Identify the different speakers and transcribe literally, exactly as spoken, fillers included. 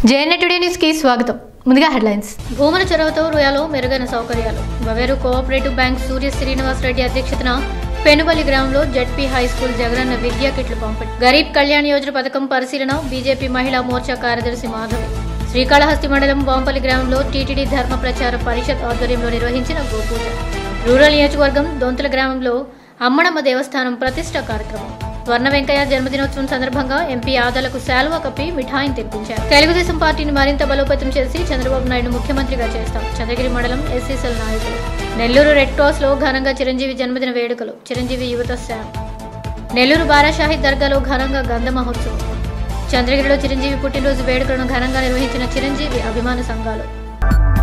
Speaker 1: JNN today news కి స్వాగతం. ముందుగా హెడ్లైన్స్. భూముల చొరవతో రుయాలో మెరుగైన సౌకర్యాలు. వవేరు కోఆపరేటివ్ బ్యాంక్ సూర్య శ్రీనివాస్ రెడ్డి అధ్యక్షతన పెనుబలి గ్రామంలో ZP high school Jagananna Vidya కిట్లు పంపిణీ. గరీబ్ కళ్యాణ్ యోజన పథకం పరిశీలన. బీజేపీ మహిళా మోర్చా కార్యదర్శి మాధవి. శ్రీకాళహస్తి మండలం వాంపల్లి గ్రామంలో టీటీడీ ధర్మ ప్రచార పరిషత్ ఆధ్వర్యంలో నిర్వహించిన గోపూజ. రూరల్ నియోజకవర్గం దొంతుల గ్రామంలో అమ్మడమ్మ దేవస్థానం ప్రతిష్ట కార్యక్రమం. స్వర్ణ వెంకయ్య జన్మదినోత్సవం సందర్భంగా ఎంపీ ఆదాలకు శాలువా కప్పి మిఠాయిని తెప్పించారు. తెలుగుదేశం పార్టీని మరింత బలోపేతం చేసి చంద్రబాబు నాయుడు ముఖ్యమంత్రిగా చేస్తాం. చంద్రగిరి మండలం ఎస్సీసీఎల్ నాయకులు. నెల్లూరు రెడ్ క్రాస్ లో ఘనంగా చిరంజీవి జన్మదిన వేడుకలు. చిరంజీవి యువత శామ్. నెల్లూరు బారాషాహి దర్గాలో ఘనంగా గంధ మహోత్సవం. చంద్రగిరిలో చిరంజీవి పుట్టినరోజు వేడుకలను ఘనంగా నిర్వహించిన చిరంజీవి అభిమాన సంఘాలు.